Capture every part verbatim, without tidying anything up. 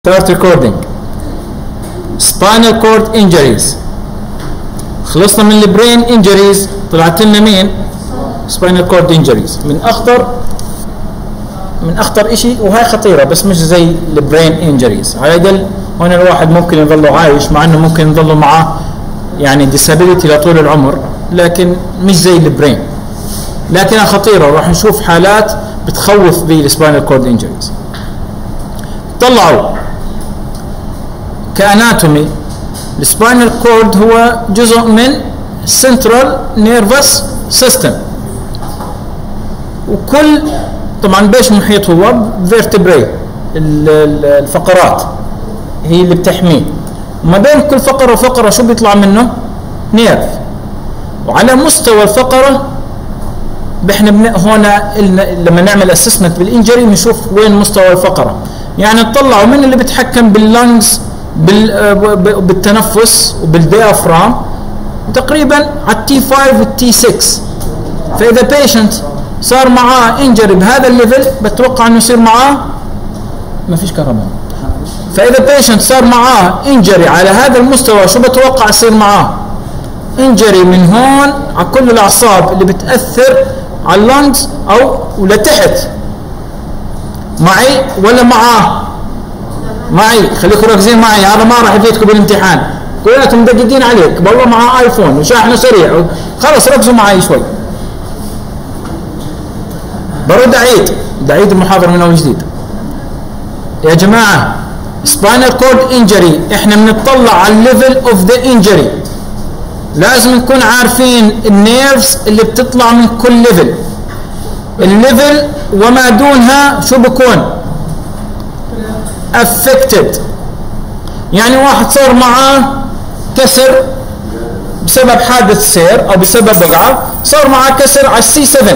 start recording. spinal cord injuries. خلصنا من البرين injuries، طلعت لنا مين؟ spinal cord injuries. من اخطر من اخطر اشي، وهاي خطيره بس مش زي البرين injuries. على الاقل هون الواحد ممكن يظل عايش، مع انه ممكن يظل معه يعني disability لطول العمر، لكن مش زي البرين، لكنها خطيره وراح نشوف حالات بتخوف بالسباينال كورد انجريز. طلعوا كاناتومي السباينال كورد هو جزء من سنترال نيرفس سيستم، وكل طبعا بيش محيط هو فيرتبري، الفقرات هي اللي بتحميه، وما بين كل فقره وفقره شو بيطلع منه؟ نيرف. وعلى مستوى الفقره احنا هنا لما نعمل اسسمنت بالانجري نشوف وين مستوى الفقره، يعني نطلعوا من اللي بيتحكم باللنجز بالتنفس وبالديافرام تقريبا على التي خمسة والتي ستة. فاذا بيشنت صار معاه انجري بهذا الليفل بتوقع انه يصير معاه ما فيش كهرباء. فاذا بيشنت صار معاه انجري على هذا المستوى شو بتوقع يصير معاه؟ انجري من هون على كل الاعصاب اللي بتاثر على اللنجز او ولتحت. معي ولا معاه؟ معي. خليكم مركزين معي، هذا ما راح يفيدكم بالامتحان، كلياتهم مدققين عليك، والله معاه ايفون وشاحنه سريع، خلص ركزوا معي شوي. برد اعيد اعيد المحاضره من اول جديد. يا جماعه سباينال كورد انجري احنا بنطلع على الليفل اوف ذا انجري، لازم نكون عارفين النيرفز اللي بتطلع من كل ليفل. الليفل وما دونها شو بكون؟ affected. يعني واحد صار معاه كسر بسبب حادث سير او بسبب وقعه، صار معاه كسر على السي سبعة،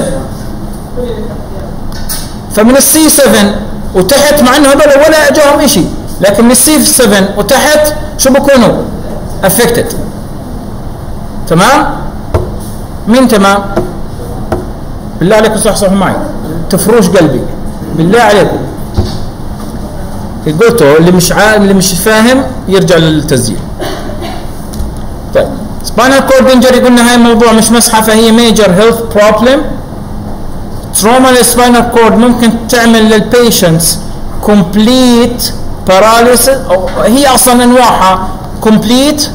فمن السي سبعة وتحت، مع انه هذول ولا اجاهم شيء، لكن من السي سبعة وتحت شو بكونوا؟ affected. تمام؟ مين تمام؟ بالله عليكم صحصحوا معي، تفروش قلبي بالله عليكم. قلتوا اللي مش عا... اللي مش فاهم يرجع للتسجيل. طيب سباينال كورد انجري قلنا هاي موضوع مش مسحه، فهي ميجر هيلث بروبلم. تروما للسباينال كورد ممكن تعمل للبيشنتس كومبليت باراليسيس، او هي اصلا انواعها كومبليت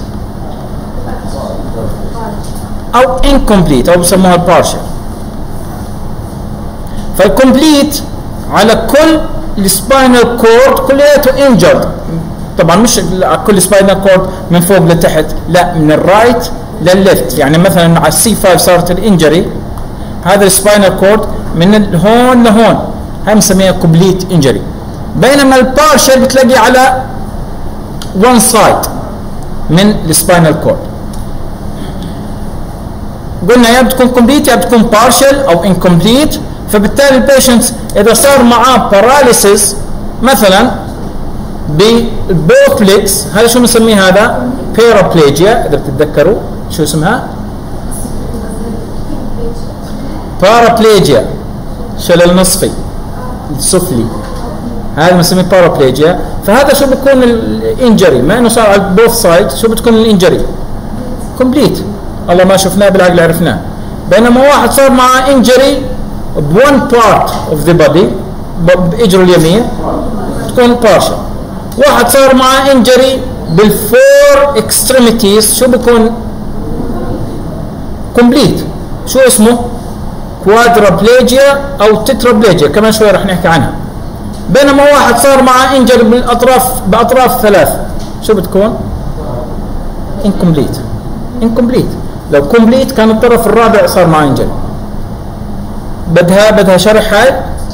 او انكمبليت او بسموها بارشل. فالكومبليت على كل السباينال كورد كلياته انجرد، طبعا مش كل سباينال كورد من فوق لتحت، لا من الرايت للليفت. يعني مثلا على السي خمسة صارت الانجري، هذا السباينال كورد من هون لهون، هاي بنسميها كومبليت انجري. بينما البارشل بتلاقي على وان سايد من السباينال كورد. قلنا يا بتكون كومبليت يا بتكون بارشل او انكمبليت. فبالتالي البيشنت اذا صار معاه باراليسيس مثلا ببوث ليجز، هذا شو بنسميه؟ هذا بيرابليجيا. اذا بتتذكروا شو اسمها؟ بارابليجيا، شلل نصفي السفلي، هذا بنسميه بارابليجيا. فهذا شو بيكون الانجري؟ ما انه صار على بوث سايد، شو بتكون الانجري؟ كومبليت. الله ما شفناه بالعقل عرفناه. بينما واحد صار معاه انجري بون بارت اوف ذا بودي، باجره اليمين، تكون بارشل. واحد صار معاه انجري بالفور اكستريميتيز، شو بكون؟ كومبليت. شو اسمه؟ كوادرابليجيا او تترابليجيا، كمان شوي رح نحكي عنها. بينما واحد صار معاه انجري بالاطراف باطراف ثلاث، شو بتكون؟ انكمبليت. انكمبليت. لو كومبليت كان الطرف الرابع صار معاه انجري. بدها بدها شرح هاي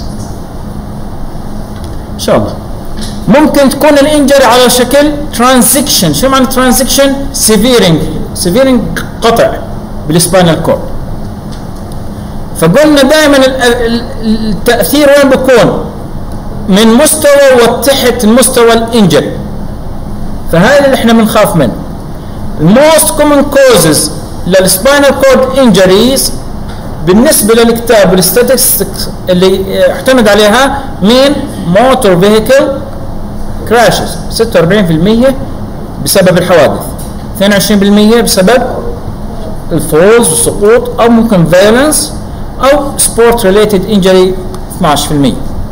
ان شاء الله. ممكن تكون الانجري على شكل ترانزكشن. شو معنى ترانزكشن؟ سيفيرنج. سيفيرنج قطع بالسباينال كورد. فقلنا دائما التاثير وين بيكون؟ من مستوى وتحت المستوى الانجري. فهذا اللي احنا بنخاف منه. الموست كومن كوزز للسباينال كورد انجريز بالنسبه للكتاب والستاتستكس اللي اعتمد عليها مين؟ موتور فيهيكل كراشز، ستة وأربعين بالمئة بسبب الحوادث، اثنين وعشرين بالمئة بسبب الفولز والسقوط، او ممكن فايولنس او سبورت ريليتد انجري اثني عشر بالمئة.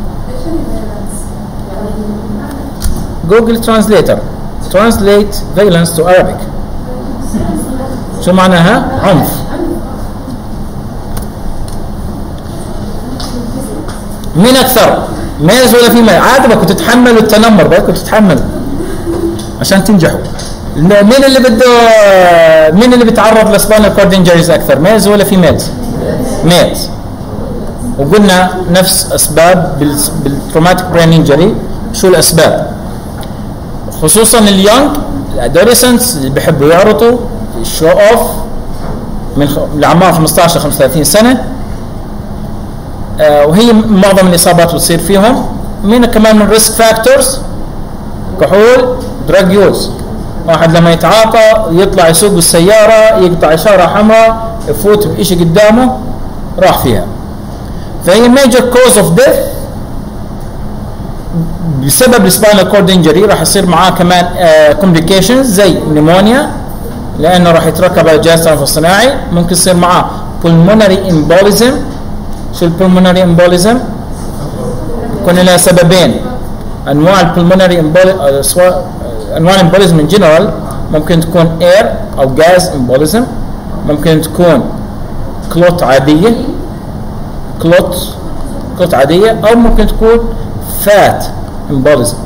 جوجل ترانسليتر ترانسليت فايولنس تو Arabic. شو معناها؟ عنف. مين اكثر؟ ميز ولا فيميل؟ عادي بدكم تتحملوا التنمر، بدكم تتحملوا عشان تنجحوا. مين اللي بده مين اللي بيتعرض لسباينال كورد انجريز اكثر؟ ميز ولا فيميلز؟ ميلز. وقلنا نفس اسباب بالتروماتيك برين انجري. شو الاسباب؟ خصوصا اليونج الادوليسنتس اللي بيحبوا يعرضوا الشو اوف من الاعمار خمسة عشر ل خمسة وثلاثين سنه، آه وهي معظم الاصابات بتصير فيهم. مين كمان من ريسك فاكتورز؟ كحول، دراج يوز. واحد لما يتعاطى يطلع يسوق بالسياره يقطع اشاره حمراء يفوت بشيء قدامه راح فيها. فهي ميجر كوز اوف ديث بسبب السباينال كورد انجري. راح يصير معاه كمان كومبليكيشنز زي نيمونيا لانه راح يتركب على الجهاز التنفسي الصناعي. ممكن يصير معاه pulmonary embolism. شو البلمونري امبوليزم؟ يكون لها سببين. انواع البلمونري امبوليزم، انواع الامبوليزم ان جنرال ممكن تكون اير او جاز امبوليزم، ممكن تكون كلوت عاديه كلوت كلوت عاديه، او ممكن تكون فات امبوليزم.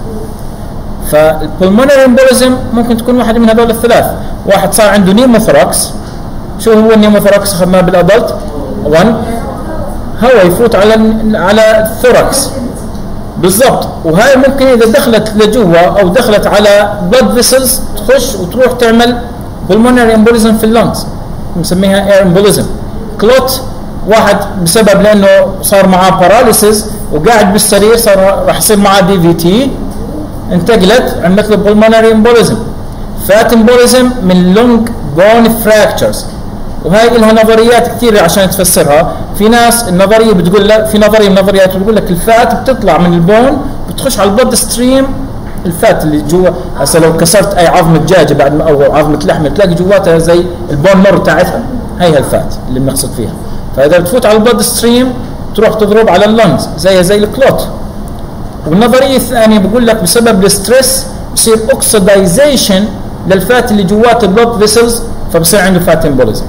فالبلمونري امبوليزم ممكن تكون واحده من هذول الثلاث. واحد صار عنده نيموثراكس. شو هو النيموثراكس؟ اخذناه بالادلت. واحد هواء يفوت على على الثوركس بالضبط، وهاي ممكن اذا دخلت لجوا او دخلت على بلاد فيسلز تخش وتروح تعمل pulmonary embolism في اللنجز، بنسميها اير امبوليزم. كلوت واحد بسبب لانه صار معاه باراليسيس وقاعد بالسرير صار راح يصير معاه دي في تي، انتقلت عملت له pulmonary embolism. فات امبوليزم من لونج بون فراكتشرز، وهي لها نظريات كثيرة عشان تفسرها. في ناس النظرية بتقول لك، في نظرية من النظريات بتقول لك الفات بتطلع من البون بتخش على البلد ستريم. الفات اللي جوا هسه لو كسرت اي عظمة دجاجة بعد ما او عظمة لحمة تلاقي جواتها زي البون مر تاعتها، هي الفات اللي بنقصد فيها. فاذا بتفوت على البلد ستريم تروح تضرب على اللنجز زي زي الكلوت. والنظرية الثانية بقول لك بسبب الستريس بصير اوكسيدايزيشن للفات اللي جوات البلد فيسلز فبصير عنده فات امبوليزم.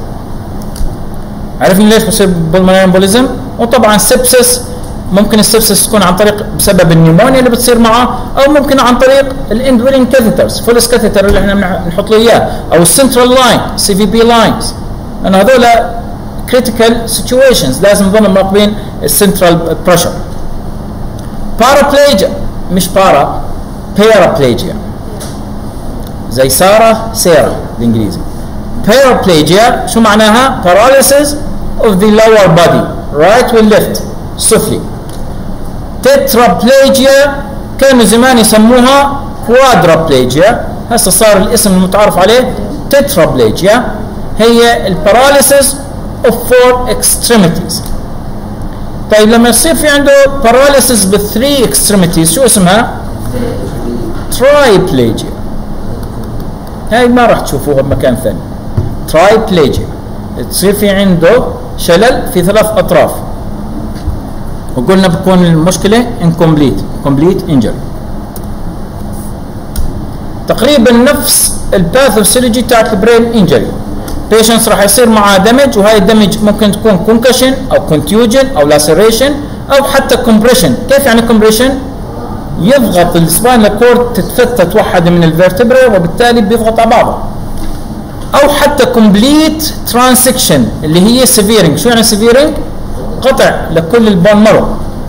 عرفنا ليش بصير بالمونري امبوليزم؟ وطبعا سبسس ممكن السبسس تكون عن طريق بسبب النيمونيا اللي بتصير معه، او ممكن عن طريق الاندويلين كاثيترز، فولس كاثيتر اللي احنا بنحط له اياه، او السنترال لاين سي في بي لاينز، لان هذول كريتيكال سيتويشنز لازم نضل مراقبين السنترال بريشر. بارابليجيا مش بارا بارابليجيا زي ساره سيرا بالانجليزي. Paraplegia شو معناها؟ paralysis of the lower body right و left سفلي. tetraplegia كانوا زمان يسموها quadriplegia، هسه صار الاسم المتعارف عليه tetraplegia. هي الباراليسيس of four extremities. طيب لما يصير في عنده paralysis بالthree extremities شو اسمها؟ triplegia. هاي ما راح تشوفوها بمكان ثاني. ترايبليجيا تصير في عنده شلل في ثلاث اطراف، وقلنا بكون المشكله انكمبليت كومبليت انجري. تقريبا نفس الباثوسيولوجي تاعت البرين انجري. بيشنس راح يصير معاه دمج، وهاي الدمج ممكن تكون كونكشن او كونتيوجن او لاسيريشن او حتى كومبريشن. كيف يعني كومبريشن؟ يضغط السباينال كورد تتفتت واحده من الفيرتبرا وبالتالي بيضغط على بعضه، او حتى كومبليت ترانسكشن اللي هي سيفيرنج. شو يعني سيفيرنج؟ قطع لكل البون مارو،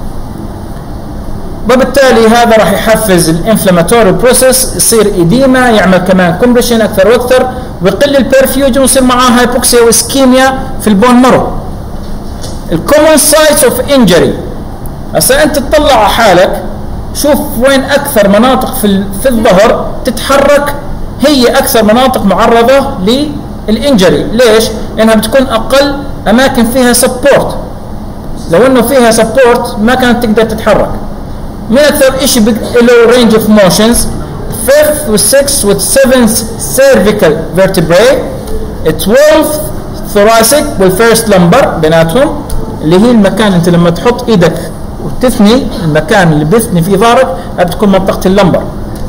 وبالتالي هذا راح يحفز الانفلاماتوري بروسيس، يصير ايديما، يعمل كمان كومبريشن اكثر واكثر، ويقل البرفيوجن ويصير معاه هايبوكسيا واسكيميا في البون مارو. الكومن سايتس اوف انجري، هسه انت تطلع على حالك شوف وين اكثر مناطق في في الظهر تتحرك، هي اكثر مناطق معرضه للانجري. ليش؟ لانها بتكون اقل اماكن فيها سبورت. لو انه فيها سبورت ما كانت تقدر تتحرك. مين اكثر شيء له رينج اوف موشنز؟ fifth والsixth والseventh cervical vertebrae، twelfth thoracic والفيرست lumbar بيناتهم، اللي هي المكان انت لما تحط ايدك وتثني المكان اللي بيثني فيه ظهرك بتكون منطقة اللمبر.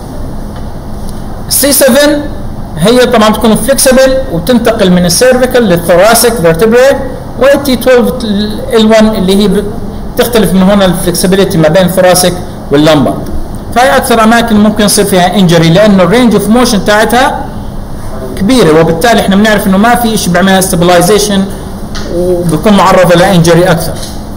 سي سبعة هي طبعا تكون فليكسبل وتنتقل من السيرفيكال للثوراسيك فيرتبراe، والتي اثناشر ال واحد اللي هي تختلف من هنا الفلكسبيليتي ما بين الثوراسيك واللمبر. فهي اكثر اماكن ممكن يصير فيها انجري لانه الرينج اوف موشن تاعتها كبيره، وبالتالي احنا بنعرف انه ما في شيء بيعملها ستابلايزيشن وبيكون معرضه لانجري اكثر.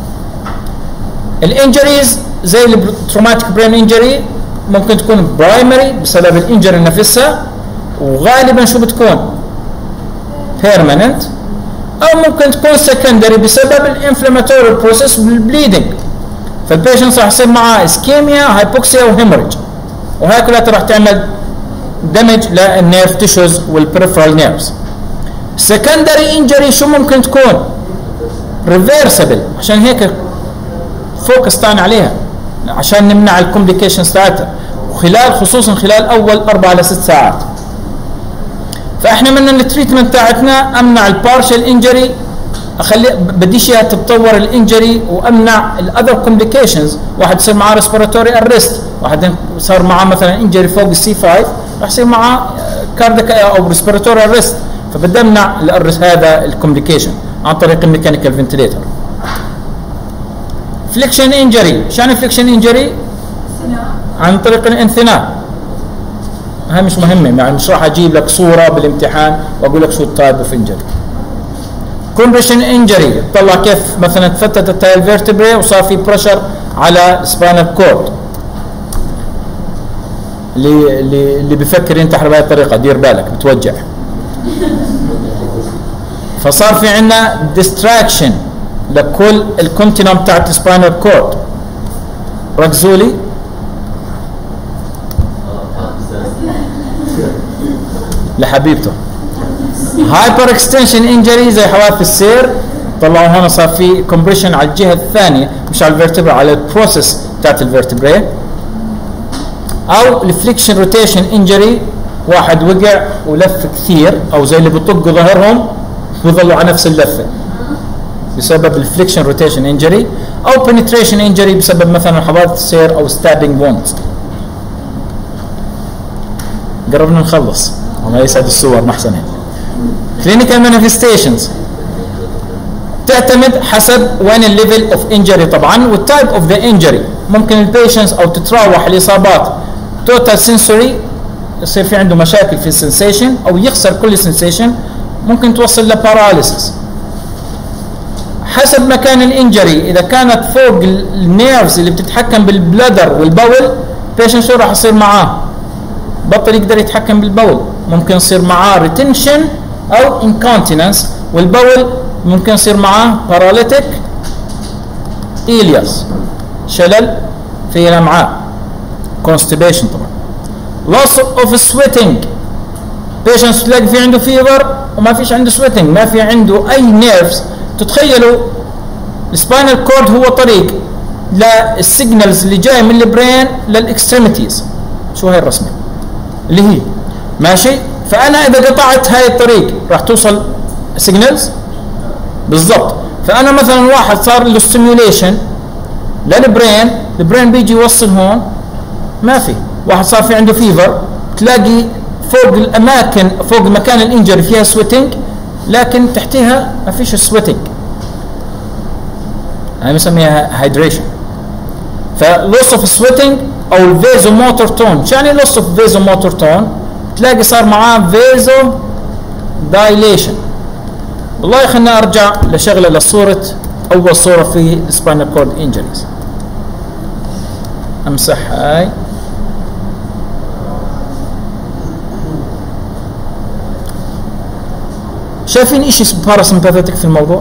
الانجريز زي التروماتيك برين انجري ممكن تكون برايمري بسبب الانجري نفسها، وغالبا شو بتكون؟ بيرمننت، او ممكن تكون سكندري بسبب الانفلاماتوري بروسيس بالبليدنج، فالبيشنت راح يصير معاه اسكيميا هايبوكسيا وهيموريج، وهي كلها راح تعمل دمج للنيرف تيشوز والبريفرال نيرفز. سكندري انجري شو ممكن تكون؟ ريفرسبل، عشان هيك فوكس تاني عليها عشان نمنع الكومبليكيشنز تاعتها، وخلال خصوصا خلال اول اربع لست ساعات. فاحنا من التريتمنت تاعتنا امنع البارشل انجري، اخلي بديش اياها تتطور الانجري، وامنع الاذر كومبليكيشنز. واحد يصير معاه ريسبيراتوري ارست، واحد صار معاه مثلا انجري فوق السي خمسة راح يصير معاه كارديك او ريسبيراتوري ارست، فبدي امنع الارست هذا الكومبليكيشن عن طريق الميكانيكال فنتليتر. فليكشن انجري، شان فليكشن انجري؟ عن طريق الانثناء. هاي مش مهمه، يعني مش راح اجيب لك صوره بالامتحان واقول لك شو التايب اوف انجري. كومبريشن انجري، طلع كيف مثلا تفتتت هاي الفيرتبري وصار في بريشر على سباينال كورد. اللي اللي اللي بفكر ينتحر بهي الطريقه دير بالك بتوجع. فصار في عندنا ديستراكشن لكل الكونتينوم بتاعت السباينال كورد. ركزوا لي. لحبيبته. هايبر اكستنشن انجري زي حوادث السير، طلعوا هون صار في كومبريشن على الجهه الثانيه مش على الفيرتبرا، على البروسيس بتاعت الفيرتبرا. او الفليكشن روتيشن انجري، واحد وقع ولف كثير، او زي اللي بيطقوا ظهرهم ويظلوا على نفس اللفه بسبب الفليكشن روتيشن انجري، او بنتريشن انجري بسبب مثلا حوادث السير او ستابينج وونز. قربنا نخلص، وما يسعد الصور محسنه. كلينيكال مانيفستيشنز تعتمد حسب وين الليفل اوف انجري طبعا والتايب اوف ذا انجري. ممكن البيشنتس او تتراوح الاصابات توتال سنسوري، يصير في عنده مشاكل في السنسيشن او يخسر كل السنسيشن، ممكن توصل لباراليسيس. حسب مكان الانجري، اذا كانت فوق النيرفز اللي بتتحكم بالبلادر والبول، البيشنت شو راح يصير معاه؟ بطل يقدر يتحكم بالبول، ممكن يصير معاه ريتنشن او انكونتيننس، والبول ممكن يصير معاه باراليتيك إيلياس، شلل في الامعاء، كونستيبيشن طبعا. loss of sweating، بيشنت تلاقي في عنده فيبر وما فيش عنده سويتنج، ما في عنده اي نيرفز. تتخيلوا السباينال كورد هو طريق للسيجنالز اللي جايه من البرين للاكستريميتيز. شو هي الرسمه اللي هي ماشي؟ فانا اذا قطعت هاي الطريق راح توصل سيجنالز بالضبط. فانا مثلا واحد صار له ستيميوليشن للبرين، البرين بيجي يوصل هون ما في. واحد صار في عنده فيفر، تلاقي فوق الاماكن فوق مكان الانجري فيها سويتنج، لكن تحتها ما فيش سويتنج، هاي بنسميها هايدريشن. فلوس اوف سويتنج او الفيزو موتور تون. شو يعني لوس اوف فيزو موتور تون؟ تلاقي صار معاه فيزو دايليشن. والله خلينا ارجع لشغله لصوره اول صوره في السباينال كورد انجريز. امسح هاي. شايفين ايش باراسمباثيك في الموضوع؟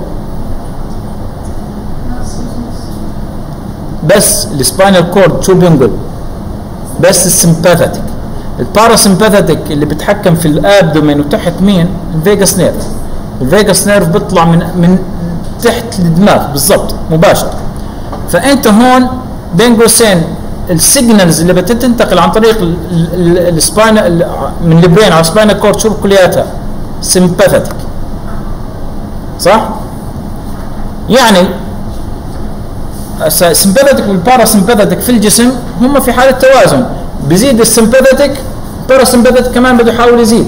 بس السباينال كورد شو بينقل؟ بس السمباثيك. الباراسمباثيك اللي بتحكم في الابدومين وتحت مين؟ الفيجاس نيرف. الفيجاس نيرف بيطلع من من تحت الدماغ بالضبط مباشر. فانت هون بين قوسين السيجنالز اللي بتنتقل عن طريق السباين من البرين على السباينال كورد شو كلياتها؟ سمباثيك، صح؟ يعني السمباثيك والباراسمباثيك في الجسم هم في حاله توازن، بيزيد السمباثيك، الباراسمباثيك كمان بده يحاول يزيد.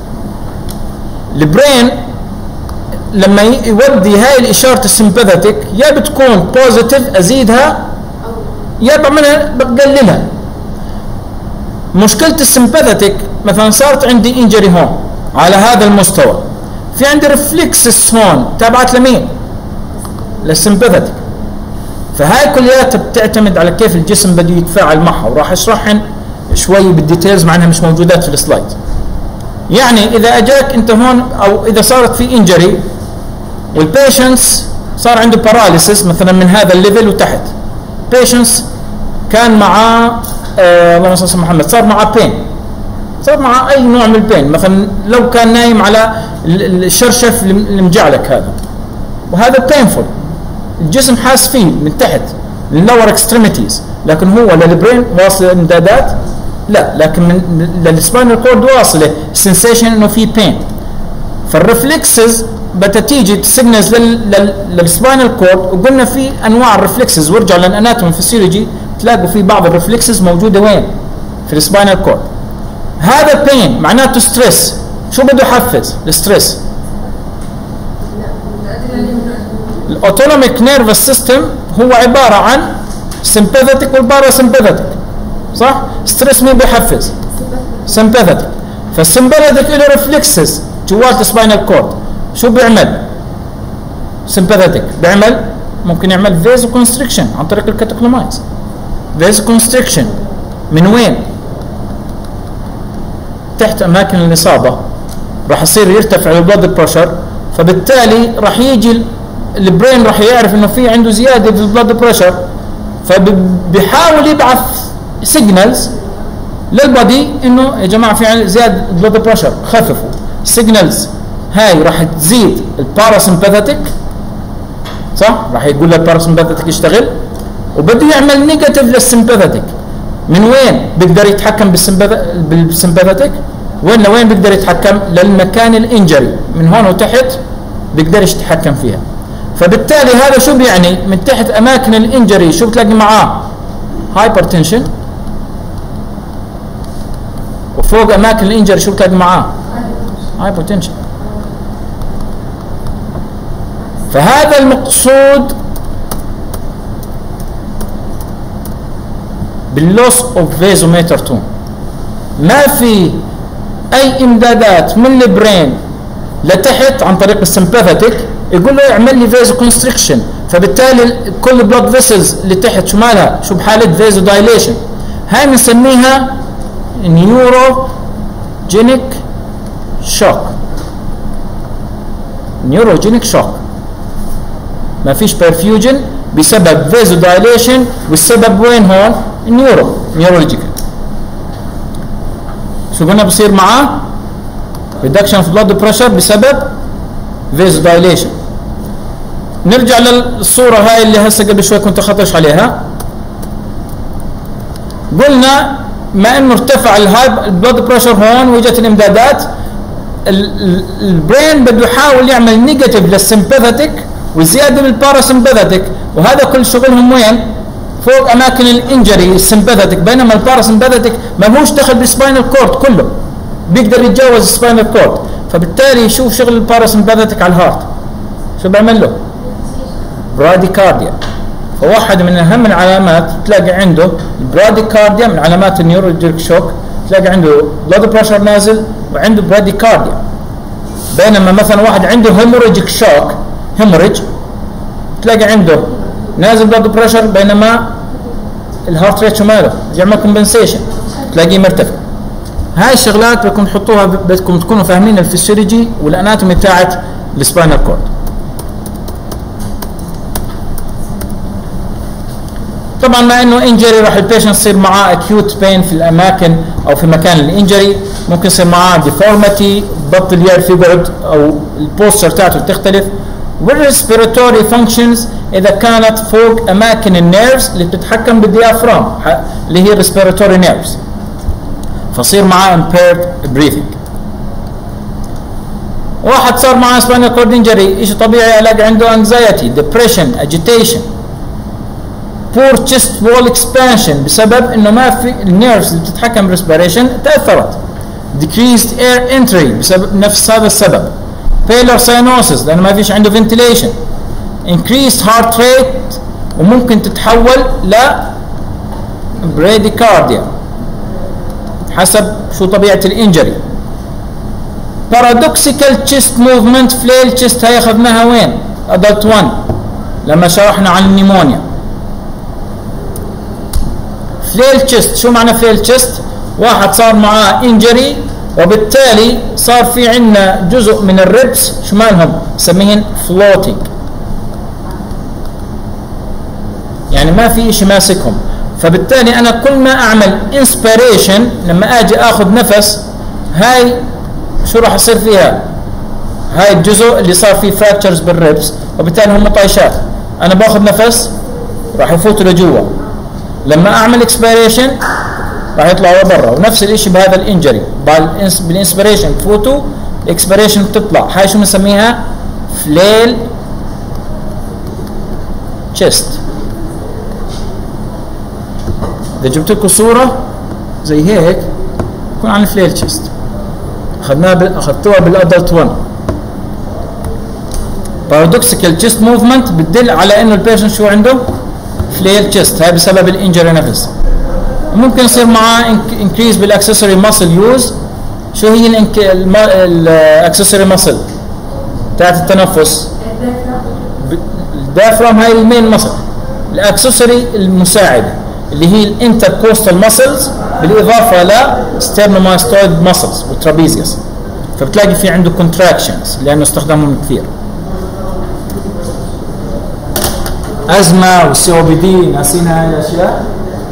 البرين لما يودي هاي الاشاره السمباثيك يا بتكون بوزيتيف ازيدها يا بعملها بقللها. مشكله السمباثيك مثلا صارت عندي انجري هون على هذا المستوى، في عندي ريفلكسس هون تابعت لمين؟ للسمباثيك. فهاي كلياتها بتعتمد على كيف الجسم بده يتفاعل معها، وراح اشرحهن شوي بالديتيلز مع انها مش موجودات في السلايد. يعني اذا اجاك انت هون او اذا صارت في انجري والبيشنس صار عنده باراليسيس مثلا من هذا الليفل وتحت، بيشنس كان معاه آه اللهم صل على محمد صار معاه بين، صار معاه اي نوع من البين، مثلا لو كان نايم على الشرشف المجعلك هذا وهذا بينفول، الجسم حاس فيه من تحت اللور اكستريميتيز، لكن هو للبرين واصل امدادات؟ لا، لكن من للسباينال كورد واصله سنسيشن انه في بين. فالرفلكسز بتتيجي سيجنالز للسباينال كورد، وقلنا في انواع الرفلكسز، وارجعوا للاناتومي فيسيولوجي تلاقوا في بعض الرفلكسز موجوده وين؟ في السباينال كورد. هذا بين معناته ستريس، شو بده يحفز؟ الستريس. الاوتونوميك نيرفس سيستم هو عباره عن سمباثيك والباراسمباثيك، صح؟ ستريس مين بيحفز؟ سمباثيك. فالسمباثيك له ريفلكسز جوات السباينال كورد، شو بيعمل؟ سمباثيك بيعمل ممكن يعمل فيزو كونستريكشن عن طريق الكاتاكلومايز. فيزو كونستريكشن من وين؟ تحت اماكن الاصابه، راح يصير يرتفع البلد بريشر، فبالتالي راح يجي البرين راح يعرف انه في عنده زياده في البلد بريشر، فبيحاول يبعث سيجنالز للبادي انه يا جماعه في زياده بلد بريشر خففوا. سيجنالز هاي راح تزيد الباراسمباثيك، صح؟ راح يقول لك الباراسمباثيك يشتغل، وبده يعمل نيجاتيف للسمباثيك. من وين بيقدر يتحكم بالسمباثيك؟ وين لوين بيقدر يتحكم؟ للمكان الانجري، من هون وتحت بيقدرش يتحكم فيها. فبالتالي هذا شو بيعني؟ من تحت اماكن الانجري شو بتلاقي معاه؟ هايبرتنشن، وفوق اماكن الانجري شو بتلاقي معاه؟ هايبرتنشن. فهذا المقصود باللوس اوف فيزوميتر تون. ما في اي امدادات من البرين لتحت عن طريق السمباثيك يقول له اعمل لي فيزو كونستريكشن، فبالتالي كل بلاد فيسلز اللي تحت شو مالها؟ شو بحاله فيزو دايليشن. هاي بنسميها نيوروجينيك شوك. نيوروجينيك شوك، ما فيش برفيوجن بسبب فيزو دايليشن، والسبب وين هون؟ النيورو نيورولوجيكال. شو قلنا بصير معاه؟ ريدكشن في بلاد بريشر بسبب فيزو دايليشن. نرجع للصوره هاي اللي هسه قبل شوي كنت اخطش عليها. قلنا ما انه ارتفع الهاي البلاد بريشر هون واجت الامدادات، البرين بده يحاول يعمل نيجاتيف للسمباثيك وزياده بالباراسمباثيك، وهذا كل شغلهم وين؟ فوق اماكن الانجري السمباثيك، بينما الباراسمباثيك ما هوش دخل بالسباينال كورد كله، بيقدر يتجاوز السباينال كورد. فبالتالي شوف شغل الباراسمباثيك على الهارت شو بيعمل له؟ براديكارديا. فواحد من اهم العلامات تلاقي عنده البراديكارديا، من علامات النيورولوجيك شوك تلاقي عنده بلاد بريشر نازل وعنده براديكارديا. بينما مثلا واحد عنده هيموريجيك شوك، هيموريج، تلاقي عنده نازل بلاد بريشر بينما الهارت ريت شو ماله؟ يعمل كومبنسيشن تلاقيه مرتفع. هاي الشغلات بدكم تحطوها، بدكم تكونوا فاهمين الفسيولوجي والاناتومي بتاعت السباينال كورد. طبعا مع انه انجري راح البيشنت يصير معاه اكيوت بين في الاماكن او في مكان الانجري، ممكن يصير معاه ديفورميتي، بطل يعرف يقعد او البوستر تاعته تختلف، والريسبيراتوري فانكشنز اذا كانت فوق اماكن النيرفز اللي بتتحكم بالديافرام اللي هي الريسبيراتوري نيرفز، فصير معاه impaired breathing. واحد صار معاه spinal cord injury، شيء طبيعي الاقي عنده anxiety، depression، agitation، poor chest wall expansion بسبب انه ما في النيرفز اللي بتتحكم بالريسبيريشن تاثرت، decreased air entry بسبب نفس هذا السبب، failure cyanosis لانه ما فيش عنده ventilation، increased heart rate وممكن تتحول ل bradycardia حسب شو طبيعة الانجري. paradoxical chest movement flail chest هاي اخذناها وين؟ adult واحد لما شرحنا عن النيمونيا. flail chest، شو معنى flail chest؟ واحد صار معاه انجري وبالتالي صار في عندنا جزء من الريبس شو مالهم؟ نسميهن floating، يعني ما في شيء ماسكهم، فبالتالي انا كل ما اعمل inspiration لما اجي اخذ نفس هاي شو راح يصير فيها؟ هاي الجزء اللي صار فيه fractures بالريبس وبالتالي هم طايشات، انا باخذ نفس راح يفوتوا لجوا، لما اعمل expiration راح يطلعوا برا، ونفس الشيء بهذا الانجري بالانسبيريشن بفوتوا، الاكسبيريشن بتطلع، هاي شو بنسميها؟ فليل تشيست. اذا جبت لكم صوره زي هيك يكون عن فليل تشيست، اخذناها بال... اخذتوها بالادلت واحد. بارادوكسيكال تشيست موفمنت بتدل على انه البيشنت شو عنده؟ فليل تشيست، هاي بسبب الانجري نفسه. ممكن يصير معاه انكريز بالاكسسوري ماسل يوز. شو هي الاكسسوري ماسل بتاعت التنفس؟ الدافرام هاي المين ماسل، الاكسسوري المساعده اللي هي الانتركوستال ماسلز بالاضافه ل ستيرنوماستويد ماسلز والترابيزيوس، فبتلاقي في عنده كونتراكشنز لانه استخدامهم كثير. ازمه والسي او بي دي ناسينا هاي الاشياء.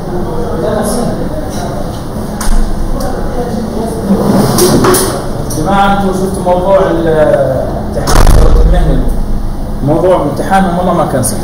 جماعة انتم شفتوا موضوع الامتحان المهني، موضوع امتحانهم والله ما كان سهل.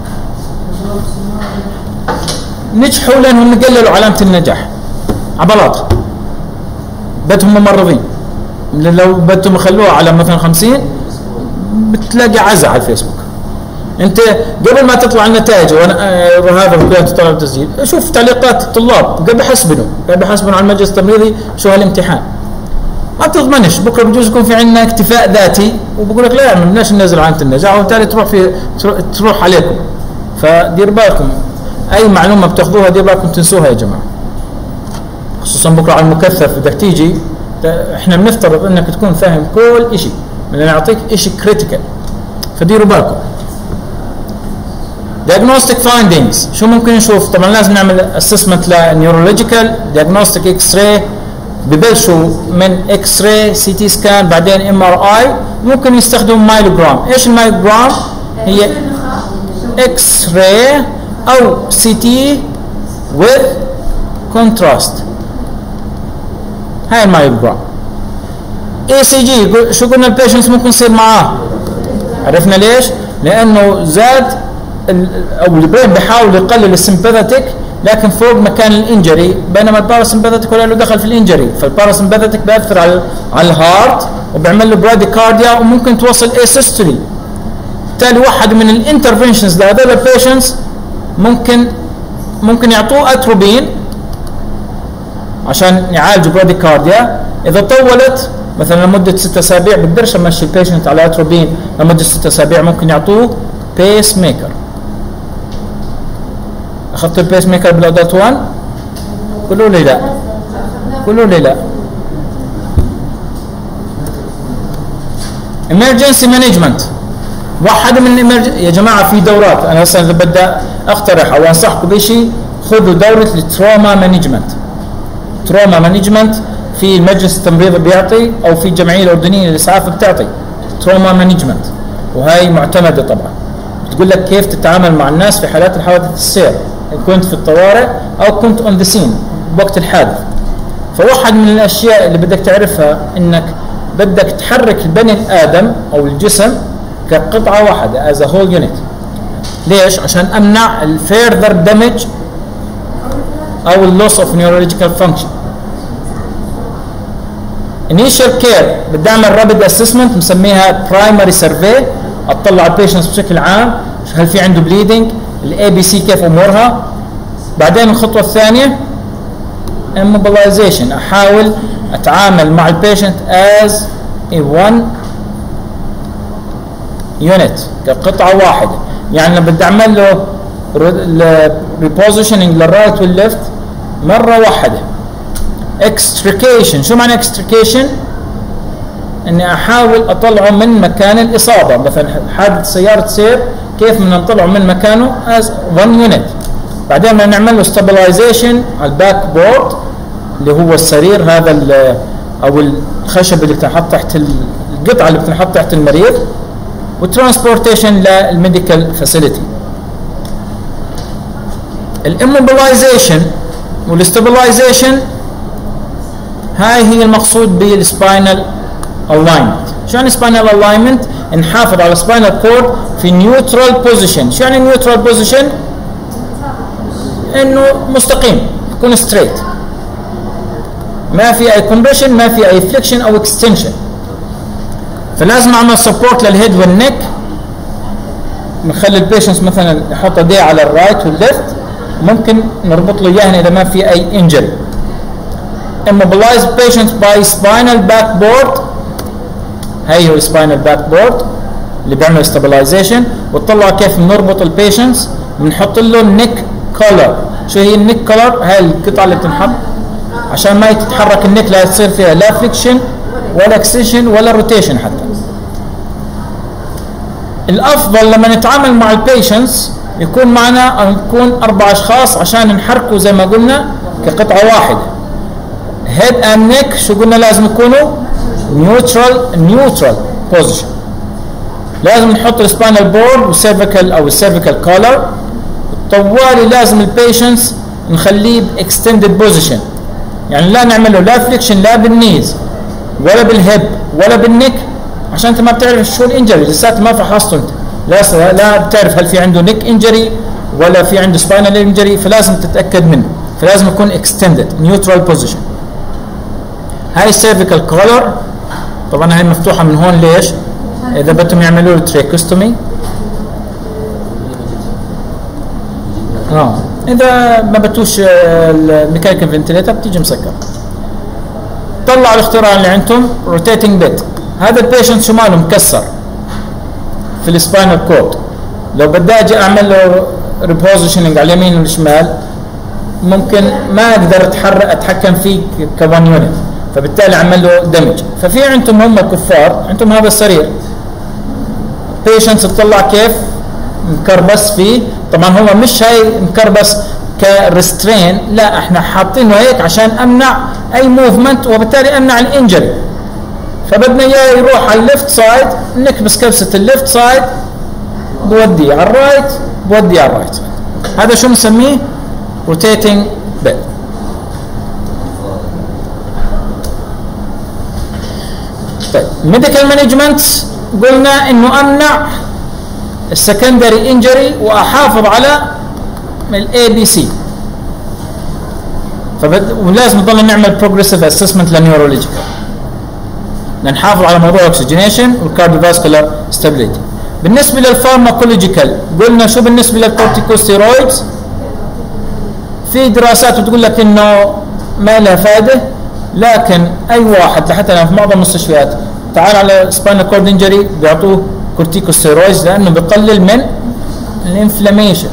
نجحوا لانهم قللوا علامة النجاح عبلاط، بدهم ممرضين، لو بدهم يخلوها على مثلا خمسين بتلاقي عزة على الفيسبوك. انت قبل ما تطلع النتائج وانا هذا بدايه طلب التسجيل اشوف تعليقات الطلاب قبل بحسبنوا قبل بحسبوا على المجلس التمريضي شو هالامتحان، ما بتضمنش بكره بجوز يكون في عندنا اكتفاء ذاتي وبقول لك لا ما بدناش ننزل علامه النجاح وبالتالي تروح في تروح عليكم. فدير بالكم اي معلومه بتاخذوها دير بالكم تنسوها يا جماعه، خصوصا بكره على المكثف بدك تيجي احنا بنفترض انك تكون فاهم كل شيء بدنا نعطيك شيء كريتيكال، فديروا بالكم. diagnostic findings شو ممكن نشوف؟ طبعا لازم نعمل assessment لنيورولوجيكال diagnostic اكس راي، ببلشوا من اكس راي سي تي سكان بعدين ام ار اي، ممكن يستخدموا مايلوجرام. ايش المايلوجرام؟ هي اكس راي او سي تي with contrast، هاي المايلوجرام. اي سي جي شو قلنا البيشنتس ممكن يصير معاه؟ عرفنا ليش؟ لانه زاد او البرين بيحاول يقلل السمباثيك لكن فوق مكان الانجري، بينما الباراسمباثيك ولا له دخل في الانجري، فالباراسمباثيك بياثر على على الهارت وبيعمل له براديكارديا وممكن توصل اسيستولي. بالتالي واحد من الانترفنشنز لهذول البيشنتس ممكن ممكن يعطوه اتروبين عشان يعالجوا براديكارديا. اذا طولت مثلا لمده ست اسابيع بقدرش امشي البيشنت على اتروبين لمده ست اسابيع، ممكن يعطوه بيس ميكر. اخذت البيس ميكر بالادلت واحد؟ قولوا لي لا، قولوا لي لا. emergency management واحد من الامرج... يا جماعه في دورات، انا هسه اذا بدي اقترح او انصحكم بشيء خذوا دوره التروما مانجمنت. تروما مانجمنت في المجلس التمريضي بيعطي او في الجمعيه الاردنيه للاسعاف بتعطي تروما مانجمنت، وهي معتمده طبعا، بتقول لك كيف تتعامل مع الناس في حالات الحوادث السير ان كنت في الطوارئ او كنت اون ذا سين بوقت الحادث. فواحد من الاشياء اللي بدك تعرفها انك بدك تحرك البني الادم او الجسم كقطعه واحده as a whole unit. ليش؟ عشان امنع ال further damage او ال loss of neurological function. initial care بدي اعمل rapid assessment مسميها primary survey، اطلع على البيشنتس بشكل عام، هل في عنده bleeding، الاي بي سي كيف امورها. بعدين الخطوه الثانيه immobilization، احاول اتعامل مع البيشنت as a one unit كقطعه واحده. يعني لما بدي اعمل له repositioning للرايت والليفت مره واحده. extrication، شو معنى extrication؟ اني احاول اطلعه من مكان الاصابه، مثلا حادث سياره سير كيف بدنا نطلعه من مكانه as one unit. بعدين بدنا نعمل له stabilization على الباك بورد اللي هو السرير هذا او الخشب اللي بتنحط تحت القطعه اللي بتنحط تحت المريض، وترانسبورتيشن للميديكال فاسيلتي. الاموبلايزيشن والاستابلايزيشن هاي هي المقصود بالسباينال الاينمنت. شو يعني سباينال الاينمنت؟ نحافظ على السباينال كورد في نيوترال بوزيشن. شو يعني نيوترال بوزيشن؟ انه مستقيم، يكون ستريت، ما في اي كومبريشن، ما في اي فليكشن او اكستنشن. فلازم اعمل سبورت للهيد والنك، نخلي البيشنس مثلا يحط ايديه على الرايت والليفت، ممكن نربط له اياهن اذا ما في اي انجري. immobilize patient by spinal backboard، هي هو spinal backboard اللي بيعمل stabilization. وتطلع كيف بنربط البيشنس، بنحط له النك كولر. شو هي النك كولر؟ هاي القطعه اللي بتنحط عشان ما تتحرك النك، لا تصير فيها لا فليكشن ولا اكسيشن ولا روتيشن حتى. الافضل لما نتعامل مع البيشنس يكون معنا او نكون اربع اشخاص عشان نحركوا زي ما قلنا كقطعه واحده. هيد اند نيك شو قلنا لازم يكونوا نيوترال نيوترال بوزيشن. لازم نحط السباينال بورد والسيرفيكال او السيرفيكال كولر. طوالي لازم البيشنس نخليه باكستندد بوزيشن، يعني لا نعمل له لا فليكشن لا بالنيز ولا بالهيب ولا بالنك، عشان انت ما بتعرف شو الانجري، لساتك ما فحصته انت، لا لا بتعرف هل في عنده نيك انجري ولا في عنده سباينال انجري، فلازم تتاكد منه. فلازم يكون اكستندد نيوترال بوزيشن. هاي السيرفيكال كولر طبعا هاي مفتوحه من هون. ليش؟ اذا بدهم يعملوا له تريكوستومي، اه اذا ما بتوش الميكانيكال فنتليتر بتيجي مسكر. طلعوا الاختراع اللي عندهم روتيتنج بيد. هذا البيشنت شو ماله مكسر في السباينال كورد، لو بدي اجي اعمل له ريبوزيشننج على اليمين والشمال ممكن ما اقدر اتحرك اتحكم فيه كوان يونت، فبالتالي اعمل له دمج. ففي عندهم هم الكفار عندهم هذا السرير، بيشنت تطلع كيف مكربس فيه. طبعا هو مش هاي مكربس كريسترين، لا احنا حاطينه هيك عشان امنع اي موفمنت وبالتالي امنع الانجري. فبدنا اياه يروح على الليفت سايد، نكبس كبسه الليفت سايد، بوديه على الرايت، بوديه على الرايت. هذا شو بنسميه؟ روتيتنج بيد. طيب ميديكال مانجمنت قلنا انه امنع السكندري انجري واحافظ على الاي بي سي. فبد... ولازم نضل نعمل بروجريسيف اسسمنت للنيورولوجيكال، نحافظ على موضوع الاكسجينيشن والكارديوفاسكولار ستابيليتي. بالنسبه للفارماكولوجيكال قلنا شو بالنسبه للكورتيكوستيرويدز؟ في دراسات بتقول لك انه ما لها فائده، لكن اي واحد حتى في معظم المستشفيات تعال على سباينال كورد انجري بيعطوه كورتيكوستيرويدز لانه بيقلل من الانفلاميشن.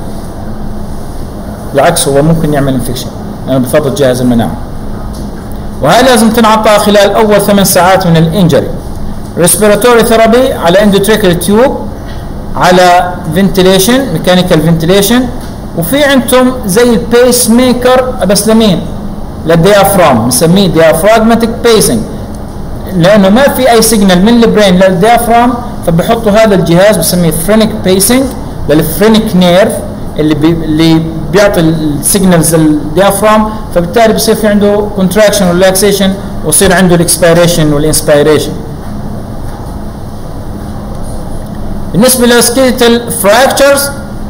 بالعكس هو ممكن يعمل انفكشن لانه بفضل جهاز المناعه. وهي لازم تنعطى خلال اول ثمان ساعات من الانجري. ريسبيراتوري ثيرابي على اندوتريكال تيوب، على فنتيليشن ميكانيكال فنتيليشن، وفي عندهم زي البيس ميكر بس لمين؟ للديافرام، بنسميه ديافراغماتيك بيسنج، لانه ما في اي سيجنال من البرين للديافرام، فبحطوا هذا الجهاز بسميه فرينك بيسنج للفرينك نيرف اللي بي اللي بيعطي السيجنالز للديافرام، فبالتالي بصير في عنده كونتراكشن وريلاكسيشن ويصير عنده الاكسبيريشن والانسبيريشن. بالنسبه للسكيلتال فراكتشرز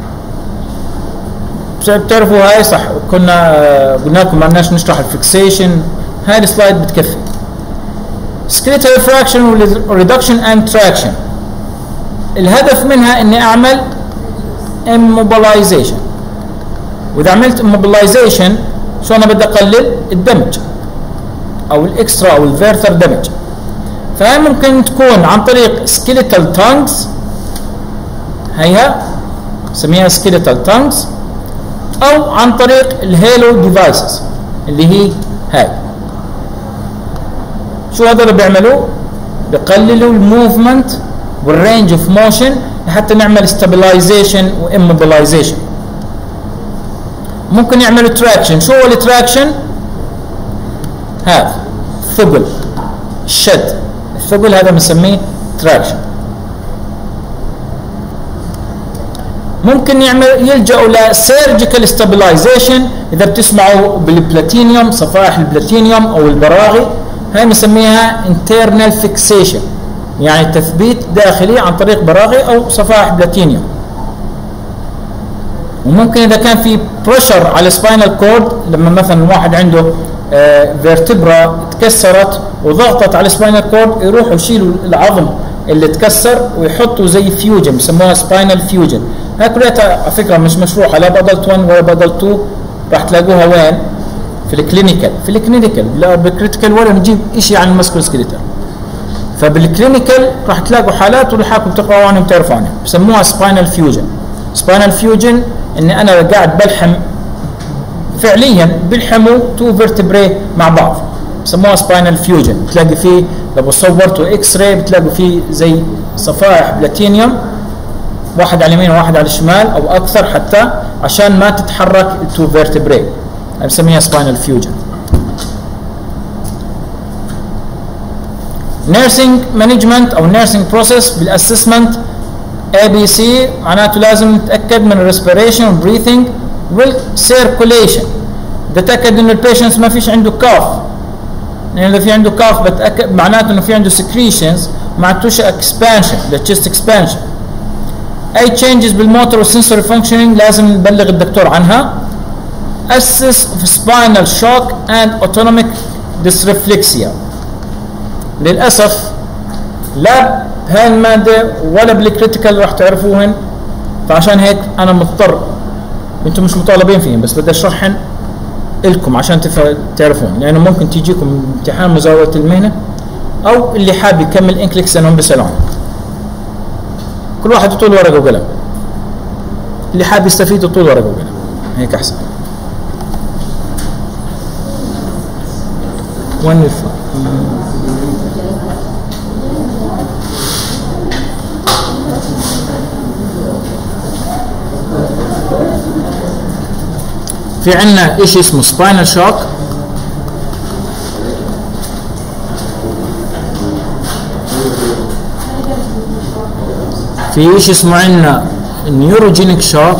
بتعرفوا هاي صح، كنا قلنا لكم ما بدناش نشرح الفيكسيشن، هاي السلايد بتكفي. سكيلتال فراكشن وريدكشن اند تراكشن، الهدف منها اني اعمل immobilization، واذا عملت immobilization شو انا بدي اقلل الدمج او الاكسترا او الفيرتر دمج. فهي ممكن تكون عن طريق skeletal tongues، هيها نسميها skeletal tongues، او عن طريق الهيلو ديفايسز اللي هي هاي. شو هذول بيعملوا؟ بيقللوا الموفمنت والرينج اوف موشن لحتى نعمل stabilization وimmobilization. ممكن يعملوا تراكشن. شو هو التراكشن؟ هذا الثقل، الشد، الثقل هذا بنسميه تراكشن. ممكن يعمل يلجأوا لسيرجيكال ستابلايزيشن، اذا بتسمعوا بالبلاتينيوم، صفائح البلاتينيوم او البراغي، هاي بنسميها internal fixation، يعني تثبيت داخلي عن طريق براغي او صفائح بلاتينيوم. وممكن اذا كان في بريشر على سباينال كورد، لما مثلا واحد عنده فيرتبرا تكسرت وضغطت على سباينال كورد، يروحوا يشيلوا العظم اللي تكسر ويحطوا زي فيوجن، بسموها سباينال فيوجن. هاي كلها على فكره مش مشروحه، لا بادلت واحد ولا بادلت اثنين، راح تلاقوها وين؟ في الكلينيكال. في الكلينيكال لا بالكريتيكال ولا نجيب شيء عن الماسكول سكيلتال. فبالكلينيكال راح تلاقوا حالات ولحاكم تقراوا عنهم تعرفوا عنهم، بسموها سباينال فيوجن. سباينال فيوجن اني انا قاعد بلحم، فعليا بيلحموا تو فيرتبري مع بعض، بسموها سباينال فيوجن. بتلاقي فيه لو صورتوا اكس راي بتلاقوا فيه زي صفائح بلاتينيوم، واحد على اليمين وواحد على الشمال او اكثر حتى، عشان ما تتحرك التو فيرتبري، بنسميها سباينال فيوجن. نيرسينج مانجمنت او نيرسينج بروسيس بالاسسمنت اي بي سي، معناته لازم نتاكد من الريسبيريشن والبريثنج والسيركوليشن. بتاكد انه البيشنت ما فيش عنده كاف، يعني اذا في عنده كاف بتاكد معناته انه في عنده سكريشنز، ما عندوش اكسبانشن للتشست اكسبانشن. اي تشينجز بالموتور والسنسوري فانكشنينج لازم نبلغ الدكتور عنها. اسس في سباينال شوك اند اوتونوميك ديسرفلكسيا، للاسف لا بهاي الماده ولا بالكريتيكال راح تعرفوهن، فعشان هيك انا مضطر، انتم مش مطالبين فيهم بس بدي اشرحهن لكم عشان تعرفون، لانه يعني ممكن تيجيكم امتحان مزاوله المهنه، او اللي حاب يكمل انكليكس لانهم بيسالون. كل واحد يطول ورقه وقلم، اللي حاب يستفيد يطول ورقه وقلم، هيك احسن. وين في عندنا شيء اسمه سباينال شوك، في شيء اسمه عندنا نيوروجينيك شوك،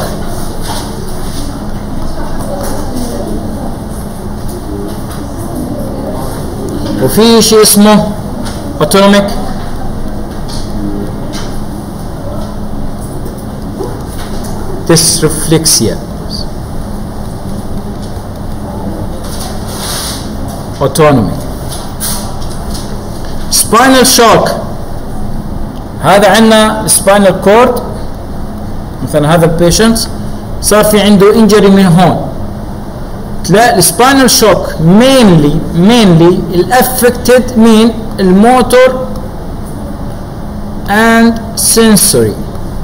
وفي شيء اسمه اوتونوميك ديسرفلكسيا. autonomy. spinal shock، هذا عندنا spinal cord، مثلا هذا البيشنت صار في عنده injury من هون، تلاقي السباينال شوك mainly mainly الافكتد مين؟ الموتور and sensory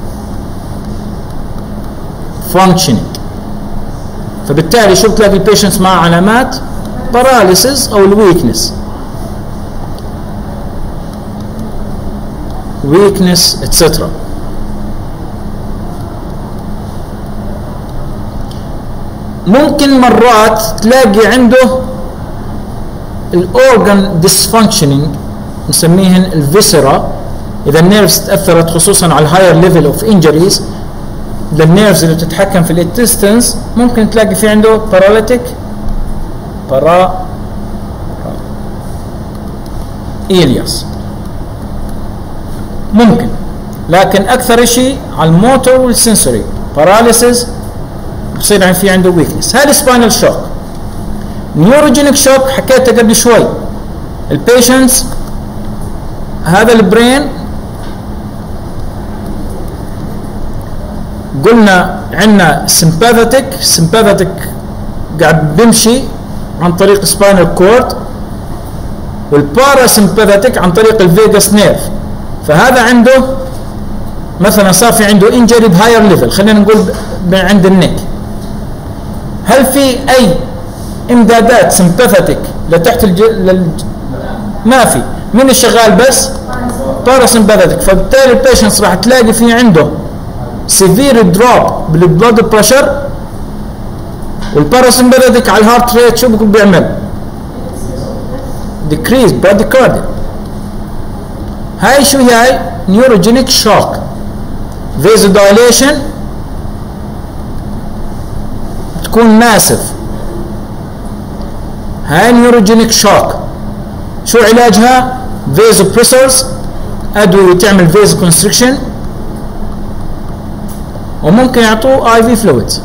functioning. فبالتالي شو بتلاقي البيشنت مع علامات paralysis او الويكنس weakness etc. ممكن مرات تلاقي عنده الاورجن dysfunctioning نسميهن الفيسرا، اذا النيرفز تاثرت خصوصا على الهاير ليفل اوف انجريز للنيرفز اللي بتتحكم في الانتستنس، ممكن تلاقي في عنده paralytic برا إيلياس. ممكن لكن اكثر شيء على الموتور والسنسوري باراليسيس بصير يعني في عنده ويكنس. هذا سباينال شوك. نيوروجينيك شوك حكيتها قبل شوي. البيشنتس هذا البرين قلنا عندنا سمباثيك سمباثيك قاعد بيمشي عن طريق سباينال كورد، والباراسمباثيك عن طريق الفيجاس نيرف. فهذا عنده مثلا صار في عنده انجري بهاير ليفل، خلينا نقول عند النك. هل في اي امدادات سمباثيك لتحت الج... لل... ما في. من الشغال بس باراسمباثيك. فبالتالي البيشنس راح تلاقي في عنده سيفير دروب بالبلود بريشر، والباراسمباثيك على الهارت ريت شو بيعمل؟ decrease bradycardia. هاي شو هي؟ نيوروجينيك شوك. vasodilation تكون ماسف. هاي نيوروجينيك شوك. شو علاجها؟ vasopressors، ادويه تعمل vasoconstriction، وممكن يعطوه اي في فلويدز،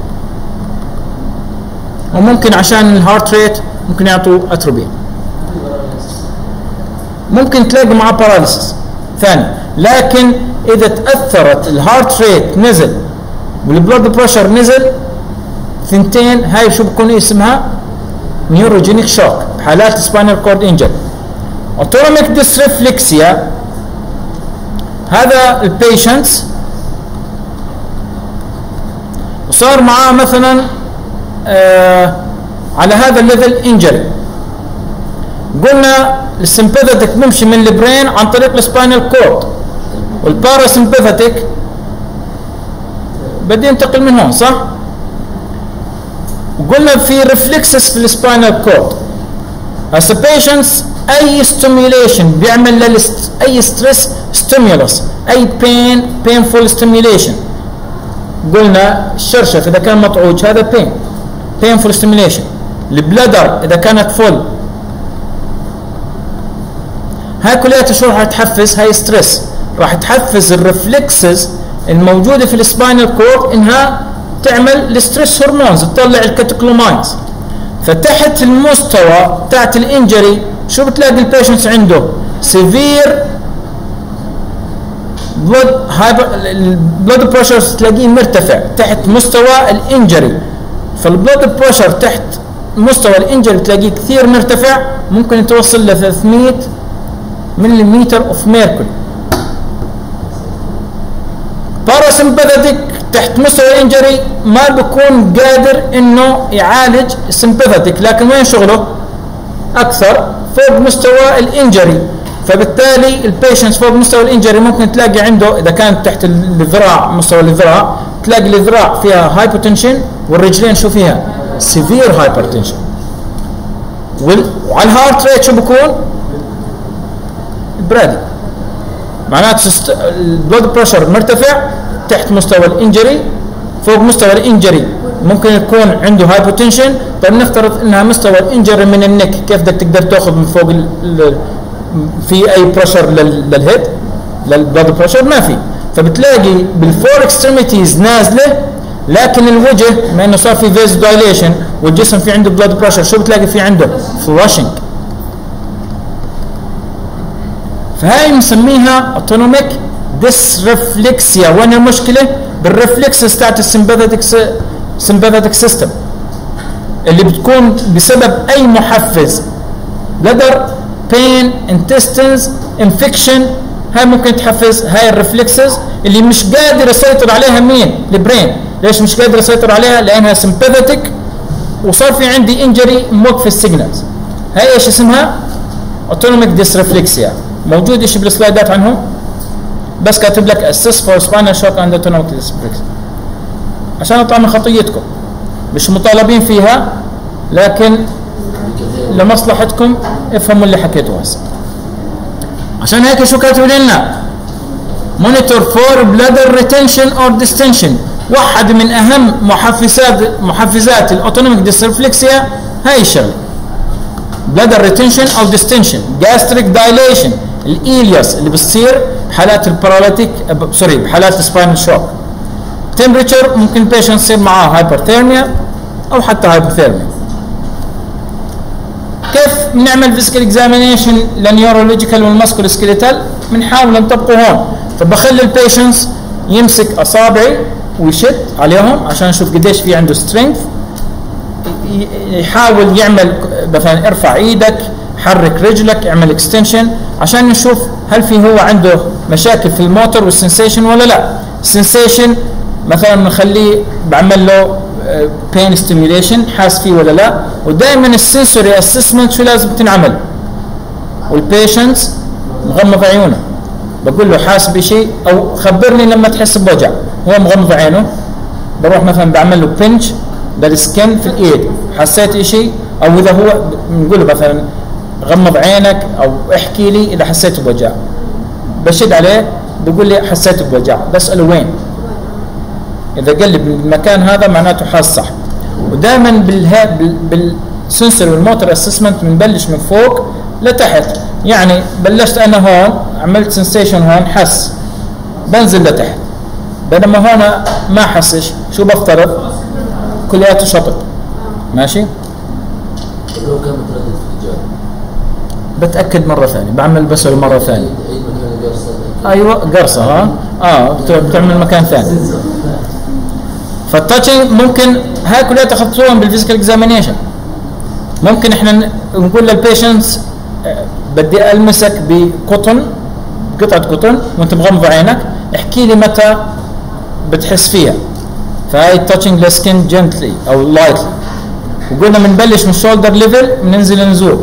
وممكن عشان الهارت ريت ممكن يعطوه اتروبين. ممكن تلاقي معاه باراليسيس ثاني. لكن اذا تاثرت الهارت ريت نزل والبلود بريشر نزل ثنتين، هاي شو بكون اسمها؟ نيوروجينيك شوك بحالات سباينال كورد انجري. اوتونوميك ديسريفلكسيا، هذا البيشنتس وصار معاه مثلا آه على هذا الليفل انجري. قلنا السمباثيك بيمشي من البرين عن طريق السباينال كورد، والباراسمباثيك بدي ينتقل من هون، صح؟ وقلنا في ريفلكسز في السباينال كورد. هسه بيشنتس اي ستيميوليشن بيعمل للست اي ستريس ستيمولس، اي بين بينفول ستيميوليشن. قلنا الشرشف اذا كان مطعوج هذا بين بينفول ستيميوليشن. البلادر اذا كانت فول، هاي كلها شو راح تحفز؟ هاي ستريس راح تحفز الريفلكسز الموجوده في السباينال كورد انها تعمل الستريس هرمونز، تطلع الكاتيكولوماينز. فتحت المستوى تاعت الانجري شو بتلاقي البيشنتس عنده؟ سيفير بلود هايبر، البلود بريشر تلاقيه مرتفع تحت مستوى الانجري. فالبلود بريشر تحت مستوى الانجري تلاقيه كثير مرتفع، ممكن توصل ل ثلاثمية ملم اوف ميركوري. باراسمباثيك تحت مستوى الانجري ما بكون قادر انه يعالج السمباثيك، لكن وين شغله؟ اكثر فوق مستوى الانجري. فبالتالي البيشنس فوق مستوى الانجري ممكن تلاقي عنده اذا كانت تحت الذراع مستوى الذراع تلاقي الذراع فيها هايبوتنشن، والرجلين شو فيها؟ سيفير هايبرتنشن. وعلى الهارت ريت شو بكون؟ برادي. معناته البلود بريشر مرتفع تحت مستوى الانجري، فوق مستوى الانجري ممكن يكون عنده هايبوتنشن. طيب نفترض انها مستوى الانجري من النك، كيف بدك تقدر تاخذ من فوق ال ال في اي بريشر للهيد للبلود بريشر؟ ما في. فبتلاقي بالفور اكستريميتيز نازله، لكن الوجه ما انه صار في فيز دايليشن والجسم في عنده بلود بريشر شو بتلاقي في عنده؟ فلاشنج. فهاي نسميها اوتونوميك ديسريفلكسيا. وين المشكله؟ بالريفلكسز تاعت السمباثيك سمباثيك سيستم اللي بتكون بسبب اي محفز، بلدر، بين، انتستنز، انفكشن. هاي ممكن تحفز هاي الريفلكسز اللي مش قادر يسيطر عليها مين؟ البرين. ليش مش قادر يسيطر عليها؟ لانها سمباثيك وصار في عندي انجري موقف السيجنالز. هاي ايش اسمها؟ اوتونوميك ديسريفلكسيا. موجود ايش بالسلايدات عنه، بس كاتب لك اسس فور سباينال شوك اند اوتونوميك ديسريفلكسيا عشان اطلع من خطيتكم. مش مطالبين فيها، لكن لمصلحتكم افهموا اللي حكيته هسه. عشان هيك شو كاتب لنا؟ مونيتور فور بلادر ريتنشن اور ديستنشن. واحد من اهم محفزات محفزات الاوتونوميك ديسريفلكسيا هاي الشغله، بلادر ريتنشن او ديستنشن، جاستريك دايليشن، الايلياس اللي بتصير بحالات الباراليتيك سوري بحالات السباينال شوك. تمبريتشر ممكن البيشنت يصير معاه هايبرثيرميا او حتى هايبوثيرميا. كيف بنعمل فيزيكال اكزامينيشن للنيورولوجيكال والماسكولو سكيليتال؟ بنحاول نطبقه هون. فبخلي البيشنتس يمسك اصابعي ويشد عليهم عشان نشوف قديش في عنده سترينث. يحاول يعمل مثلا ارفع ايدك، حرك رجلك، اعمل اكستنشن عشان نشوف هل في هو عنده مشاكل في الموتور والسنسيشن ولا لا. السنسيشن مثلا بنخليه بعمل له بين ستيميوليشن حاس فيه ولا لا. ودائما السنسوري اسسمنت شو لازم تنعمل؟ والبيشنت مغمض عيونه بقول له حاس بشيء او خبرني لما تحس بوجع. هو مغمض عينه بروح مثلا بعمل له بنش بالسكن في الايد، حسيت شيء؟ او اذا هو بنقول له مثلا غمض عينك او احكي لي اذا حسيت بوجع. بشد عليه بقول لي حسيت بوجع، بساله وين؟ اذا قال لي بالمكان هذا معناته حاس صح. ودائما بالها بالسنسور والموتور اسسمنت بنبلش من فوق لتحت. يعني بلشت انا هون عملت سنسيشن هون حس، بنزل لتحت. بينما هون ما حسش، شو بفترض؟ كلياته شطط. ماشي؟ لو كان متردد في الإجابة بتاكد مره ثانيه، بعمل بسأله مره ثانيه. اي مكان قرصه. ايوه قرصه ها اه بتعمل مكان ثاني. فالتاتشنج ممكن هاي كلها تخطوهم بالفيزيكال اكزامينيشن. ممكن احنا نقول للبيشنتس بدي المسك بقطن، قطعه قطن وانت مغمض عينك، احكي لي متى بتحس فيها. فهاي التاتشنج لسكن جنتلي او لايتلي. وقلنا بنبلش من الشولدر ليفل بننزل نزول.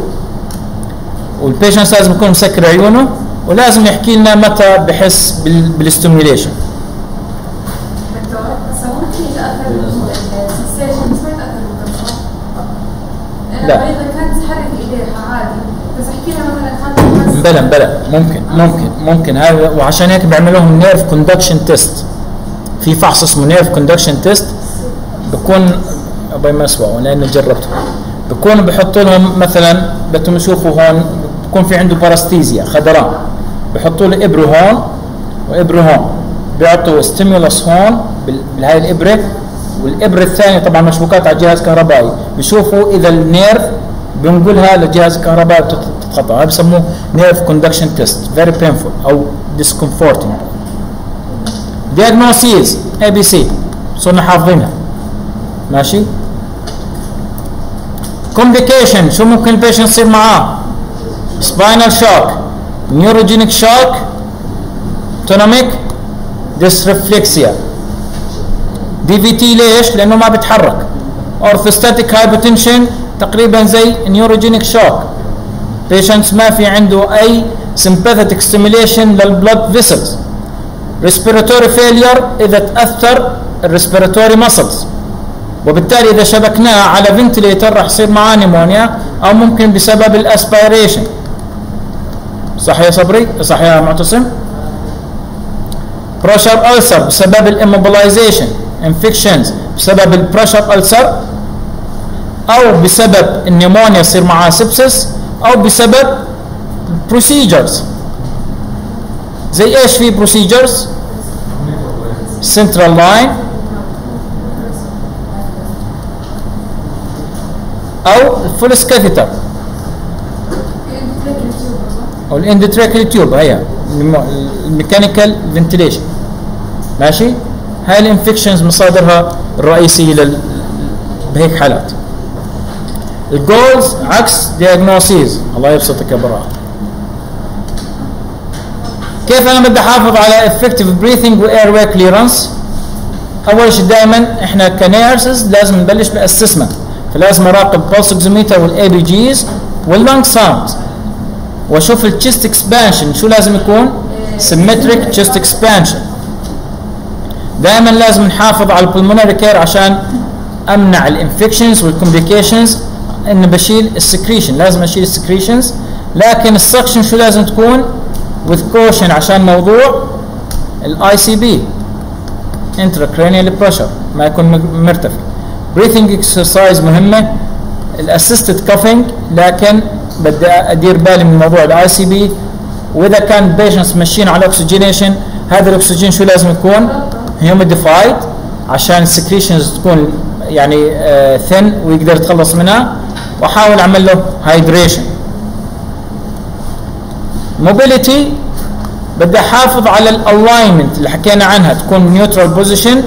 والبيشنت لازم يكون مسكر عيونه ولازم يحكي لنا متى بحس بالستيميوليشن. دكتور بس ممكن يتاثر بالسنسيشن بس ما يتاثر بالقرصه. لا. انا اذا كانت تحرك ايديها عادي بس احكي لها مثلا خلي بلا بلا ممكن ممكن ممكن هاي. وعشان هيك بيعمل لهم نيرف كوندكشن تيست. في فحص اسمه نيرف كوندكشن تيست بكون ابي ما اسواه لانه جربته. بكون بحطوا لهم مثلا بدهم يشوفوا هون بكون في عنده باراستيزيا خضراء، بحطوا له ابره هون وابره هون، بيعطوا ستيمولس هون بهاي الابره، والابره الثانيه طبعا مشبوكات على جهاز كهربائي، بيشوفوا اذا النيرف بنقولها للجهاز الكهربائي بتتقطع. هذا بسموه نيرف كوندكشن تيست، فيري بينفول او ديسكومفورتنج. دياجنوسيز اي بي سي صرنا حافظينها. ماشي؟ كومبليكيشن شو ممكن البيشنت يصير معاه؟ سباينال شوك، نيوروجينيك شوك، تونوميك ديسرفلكسيا. دي في تي ليش؟ لانه ما بيتحرك. اورثوستاتيك هايبوتنشن تقريبا زي نيوروجينيك شوك. بيشنت ما في عنده اي سمباثيك ستيميوليشن للبلد فيسلز. ريسبيراتوري فيلير اذا تاثر الريسبيراتوري ماسلز، وبالتالي اذا شبكناه على فنتليتر راح يصير معاه نيمونيا او ممكن بسبب الاسبيريشن. صح يا صبري؟ صح يا معتصم؟ بريشر ألسر بسبب الاموبلايزيشن، انفكشنز بسبب البريشر ألسر، او بسبب النيمونيا يصير معاه سبسس، او بسبب بروسيجرز. زي ايش في بروسيجرز؟ سنترال لاين او الفولس كاثيتر او الاندوتراكيال تيوب، هي الميكانيكال فنتيليشن. ماشي؟ هاي الانفكشنز مصادرها الرئيسيه لل بهيك حالات. الجولز عكس دياجنوسيز. الله يبسطك يا براء. كيف انا بدي احافظ على effective breathing و airway clearance؟ اول شيء دائما احنا كنيرسز لازم نبلش بالاسسمنت، فلازم اراقب pulse oximeter والاي بي جيز واللونج ساوند، واشوف الchest expansion شو لازم يكون؟ symmetric chest expansion. دائما لازم نحافظ على البلمونري كير عشان امنع الانفكشنز والكومبليكيشنز. انه بشيل السكريشن، لازم اشيل السكريشنز، لكن السكشن شو لازم تكون؟ with caution عشان موضوع الاي سي بي intracranial pressure ما يكون مرتفع. breathing exercise مهمه. الاسيستد كافينج، لكن بدي ادير بالي من موضوع الاي سي بي واذا كان بيشنتس ماشيين على اكسجينيشن هذا الاكسجين شو لازم يكون؟ هيوميديفايد عشان السكريشنز تكون يعني ثن uh, ويقدر يتخلص منها، واحاول اعمل له هايدريشن. موبيليتي بدي احافظ على الالاينمنت اللي حكينا عنها تكون نيوترال بوزيشن.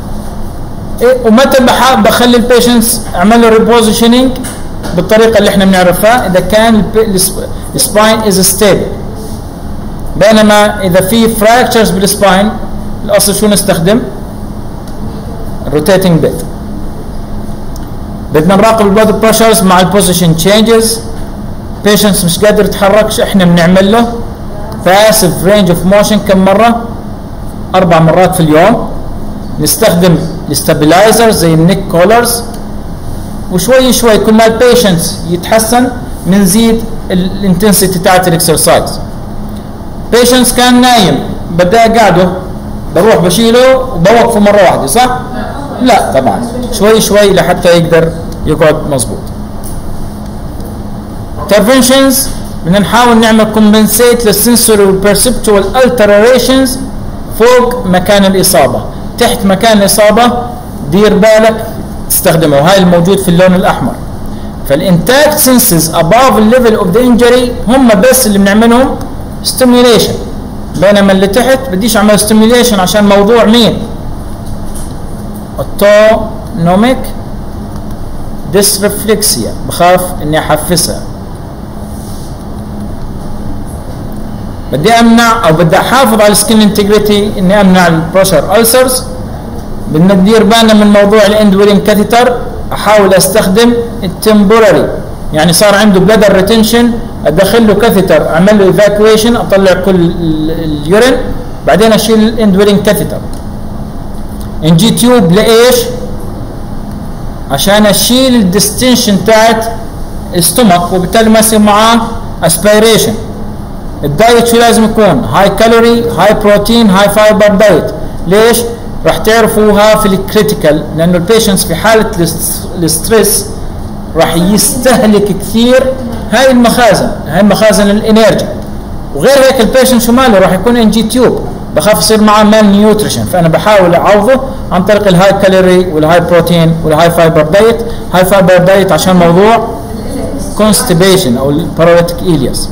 ومتى بخلي البيشنتس اعمل له ريبوزيشننج بالطريقه اللي احنا بنعرفها اذا كان السباين از ستيبل. بينما اذا في فراكتشرز بالسباين الاصل شو نستخدم؟ روتيتنج بيت. بدنا نراقب البلد بريشرز مع البوزيشن تشينجز. بيشنتس مش قادر يتحرك، احنا بنعمل له باسيف رينج اوف موشن كم مره؟ اربع مرات في اليوم. نستخدم الستابلايزر زي النيك كولرز، وشوي شوي كل ما البيشنتس يتحسن بنزيد الانتنسيتي تاعت الاكسرسايز. بيشنتس كان نايم بدي اقعده بروح بشيله وبوقفه مره واحده، صح؟ لا طبعا شوي شوي لحتى يقدر يقعد مظبوط. interventions بدنا نحاول نعمل compensate للسنسوري والبرسبتوال alterations فوق مكان الاصابه. تحت مكان الاصابه دير بالك تستخدمه، وهاي الموجود في اللون الاحمر. فالانتاكت سنسز above الليفل اوف ذا انجري هم بس اللي بنعملهم stimulation، بينما اللي تحت بديش اعمل stimulation عشان موضوع مين؟ autonomic dysreflexia، بخاف اني احفزها. بدي امنع او بدي احافظ على السكين انتجريتي اني امنع البريشر ألسرز. بدنا ندير بالنا من موضوع الاند ويلين كاثيتر، احاول استخدم التمبوراري، يعني صار عنده بلادر ريتنشن ادخل له كاثيتر اعمل له ايفاكويشن اطلع كل اليورين بعدين اشيل الاند ويلين كاثيتر. انجي تيوب لايش؟ عشان اشيل الديستنشن تاعت الستومك وبالتالي ما يصير معاه اسبيريشن. الدايت شو لازم يكون؟ هاي كالوري، هاي بروتين، هاي فايبر دايت. ليش؟ راح تعرفوها في الكريتيكال، لانه البيشنتس في حاله الستريس راح يستهلك كثير هاي المخازن، هاي المخازن الانرجي. وغير هيك البيشنت شو ماله؟ راح يكون ان جي تيوب، بخاف يصير معاه مال نيوتريشن، فانا بحاول اعوضه عن طريق الهاي كالوري والهاي بروتين والهاي فايبر دايت. هاي فايبر دايت عشان موضوع كونستيبيشن او الباراليتيك إيلياس.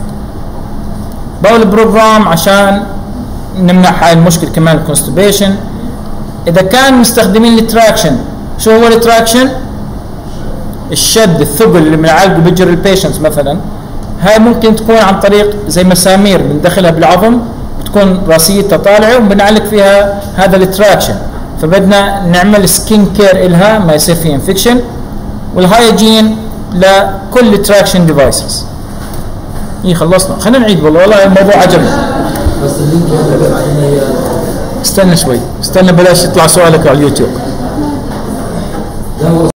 باول بروجرام عشان نمنع هاي المشكله كمان الكونستيبيشن. اذا كان مستخدمين التراكشن، شو هو التراكشن؟ الشد الثقل اللي بنعالجه بيجر البيشنتس مثلا، هاي ممكن تكون عن طريق زي مسامير بندخلها بالعظم بتكون راسيتها طالعه وبنعالج فيها هذا التراكشن. فبدنا نعمل سكين كير الها ما يصير فيه انفكشن، والهايجين لكل تراكشن ديفايسز. ايه خلصنا، خلينا نعيد والله والله الموضوع عجبني. بس اللينك هذا بعدين استنى شوي، استنى بلاش يطلع سؤالك على اليوتيوب.